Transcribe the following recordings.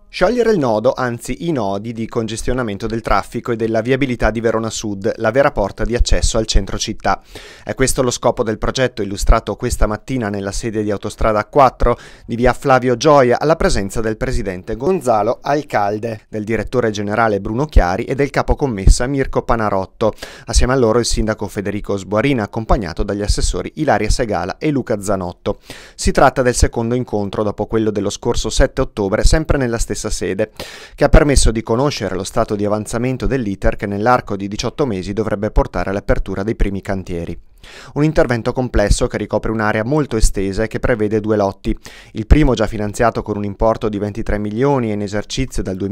Sciogliere il nodo, anzi i nodi di congestionamento del traffico e della viabilità di Verona Sud, la vera porta di accesso al centro città. È questo lo scopo del progetto illustrato questa mattina nella sede di Autostrada A4 di via Flavio Gioia alla presenza del presidente Gonzalo Alcalde, del direttore generale Bruno Chiari e del capocommessa Mirko Panarotto. Assieme a loro il sindaco Federico Sbuarina, accompagnato dagli assessori Ilaria Segala e Luca Zanotto. Si tratta del secondo incontro dopo quello dello scorso 7 ottobre, sempre nella stessa sede, che ha permesso di conoscere lo stato di avanzamento dell'iter che nell'arco di 18 mesi dovrebbe portare all'apertura dei primi cantieri. Un intervento complesso che ricopre un'area molto estesa e che prevede due lotti. Il primo, già finanziato con un importo di 23 milioni e in esercizio dal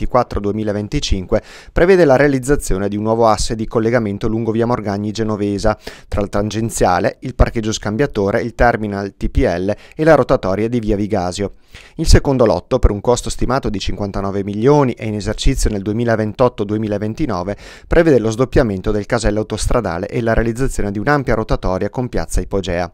2024-2025, prevede la realizzazione di un nuovo asse di collegamento lungo via Morgagni Genovesa, tra il tangenziale, il parcheggio scambiatore, il terminal TPL e la rotatoria di via Vigasio. Il secondo lotto, per un costo stimato di 59 milioni e in esercizio nel 2028-2029, prevede lo sdoppiamento del casello autostradale e la realizzazione di un'ampia rotatoria con piazza Ipogea.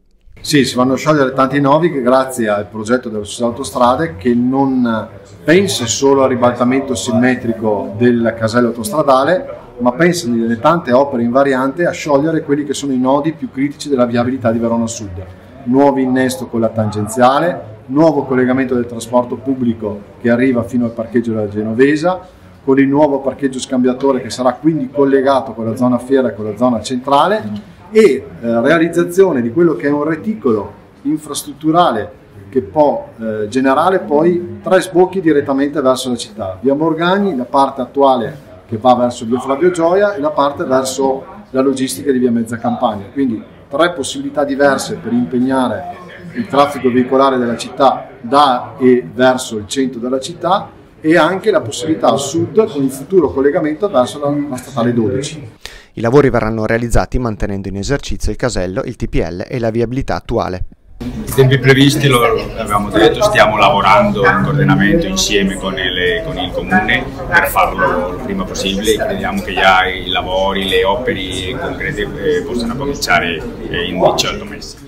Sì, si vanno a sciogliere tanti nodi grazie al progetto delle società autostrade, che non pensa solo al ribaltamento simmetrico del casello autostradale, ma pensa nelle tante opere in variante a sciogliere quelli che sono i nodi più critici della viabilità di Verona Sud. Nuovo innesto con la tangenziale, nuovo collegamento del trasporto pubblico che arriva fino al parcheggio della Genovesa, con il nuovo parcheggio scambiatore che sarà quindi collegato con la zona fiera e con la zona centrale, e realizzazione di quello che è un reticolo infrastrutturale che può generare poi 3 sbocchi direttamente verso la città: via Morgagni, la parte attuale che va verso via Flavio Gioia, e la parte verso la logistica di via Mezza Campagna. Quindi 3 possibilità diverse per impegnare il traffico veicolare della città da e verso il centro della città, e anche la possibilità a sud con il futuro collegamento verso la statale 12. I lavori verranno realizzati mantenendo in esercizio il casello, il TPL e la viabilità attuale. I tempi previsti, lo avevamo detto, stiamo lavorando in coordinamento insieme con il Comune per farlo il prima possibile. Crediamo che già i lavori, le opere concrete possano cominciare in 18 mesi.